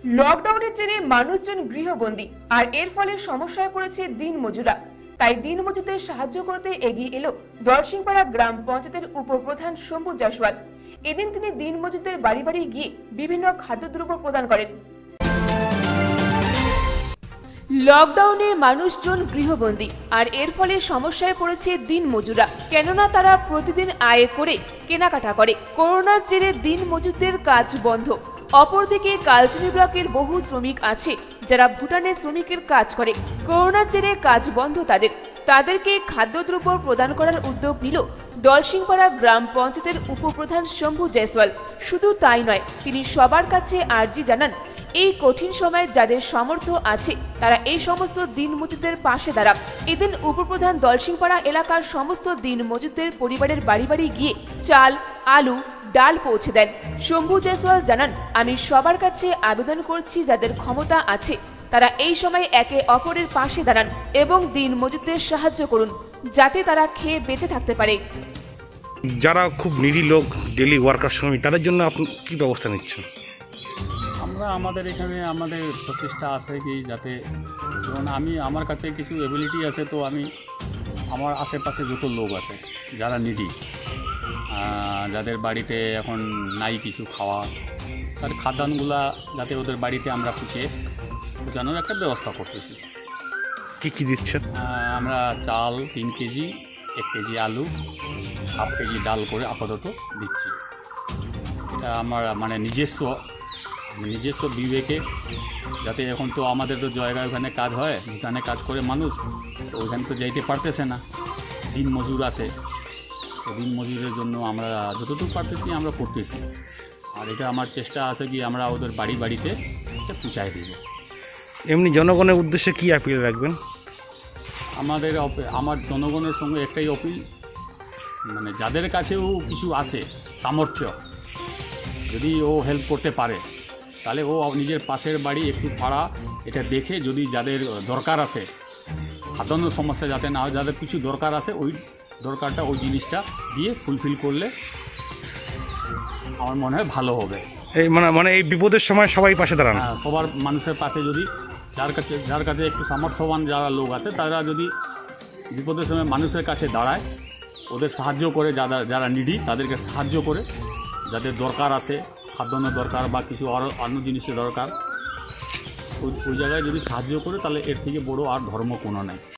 লকডাউনের জেরে মানুষজন গৃহবন্দী আর এর ফলে সমস্যায় পড়েছে দিনমজুরা। তাই দিনমজুরদের সাহায্য করতে এগিয়ে এলো দলসিংপাড়া গ্রাম পঞ্চায়েতের উপপ্রধান শম্ভু জয়সওয়াল। এদিন তিনি দিনমজুরদের বাড়ি বাড়ি গিয়ে বিভিন্ন খাদ্যদ্রব্য প্রদান করেন। লকডাউনে মানুষজন গৃহবন্দী আর এর ফলে সমস্যায় পড়েছে দিনমজুরা, কেননা তারা প্রতিদিন আয় করে কেনাকাটা করে। করোনার জেরে দিনমজুরদের কাজ বন্ধ। অপরদিকে কালচিনি ব্লকের বহু শ্রমিক আছে যারা ভুটানে শ্রমিকের কাজ করে। করোনার জেরে কাজ বন্ধ তাদেরকে খাদ্যদ্রব্য প্রদান করার উদ্যোগ নিল দলসিংপাড়া গ্রাম পঞ্চায়েতের উপপ্রধান শম্ভু জয়সওয়াল। শুধু তাই নয়, তিনি সবার কাছে আর্জি জানান এই কঠিন সময়ে যাদের সামর্থ্য আছে তারা এই সমস্ত দিনমজুরদের পাশে দাঁড়ান। এদিন উপপ্রধান দলসিংপাড়া এলাকার সমস্ত দিনমজুরদের পরিবারের বাড়ি বাড়ি গিয়ে চাল, আলু, ডাল পৌঁছে দেন। শম্ভু জয়সওয়াল জানান, আমি সবার কাছে আবেদন করছি যাদের ক্ষমতা আছে তারা এই সময় একে অপরের পাশে দাঁড়ান এবং দিনমজুরদের সাহায্য করুন যাতে তারা খেয়ে বেঁচে থাকতে পারে। যারা খুব নিডি লোক, ডেলি ওয়ার্কার শ্রমিক, তাদের জন্য আপনি কি ব্যবস্থা নিচ্ছেন? আমাদের এখানে আমাদের প্রচেষ্টা আছে কি যাতে, যেমন আমার কাছে কিছু এবিলিটি আছে, তো আমি আমার আশেপাশে যত লোক আছে যারা নিডি, যাদের বাড়িতে এখন নাই কিছু খাওয়া, তার খাদ্যান্নগুলা যাতে ওদের বাড়িতে আমরা পৌঁছানোর একটা ব্যবস্থা করতেছি। কি কি দিচ্ছেন? আমরা চাল 3 কেজি, 1 কেজি আলু, হাফ কেজি ডাল করে আপাতত দিচ্ছি। এটা আমার নিজস্ব বিবেকে, যাতে এখন তো আমাদের তো জায়গায় ওখানে কাজ হয়, ভুটানে কাজ করে মানুষ, তো ওইখানে তো যাইতে পারতেছে না, দিন মজুর আছে, তো দিন মজুরের জন্য আমরা যতটুকু পারতেছি আমরা করতেছি। আর এটা আমার চেষ্টা আছে কি আমরা ওদের বাড়িতে এটা পৌঁছায় দিব। এমনি জনগণের উদ্দেশ্যে কি আপিল রাখবেন? আমার জনগণের সঙ্গে একটাই অপিল, মানে যাদের কাছেও কিছু আছে সামর্থ্য, যদি ও হেল্প করতে পারে তাহলে ও নিজের পাশের বাড়ি একটু পাড়া এটা দেখে, যদি যাদের দরকার আছে, খাদ্যান্ন সমস্যা যাতে না হয়, যাদের কিছু দরকার আছে ওই দরকারটা ওই জিনিসটা দিয়ে ফুলফিল করলে আমার মনে হয় ভালো হবে। এই মানে এই বিপদের সময় সবাই পাশে দাঁড়ান। সবার মানুষের পাশে, যদি যার কাছে একটু সামর্থ্যবান যারা লোক আছে তারা যদি বিপদের সময় মানুষের কাছে দাঁড়ায়, ওদের সাহায্য করে, যারা নিডি তাদেরকে সাহায্য করে, যাদের দরকার আছে, খাদ্যান্ন দরকার বা কিছু আরও অন্য জিনিসের দরকার, ওই জায়গায় যদি সাহায্য করে তাহলে এর থেকে বড় আর ধর্ম কোনো নাই।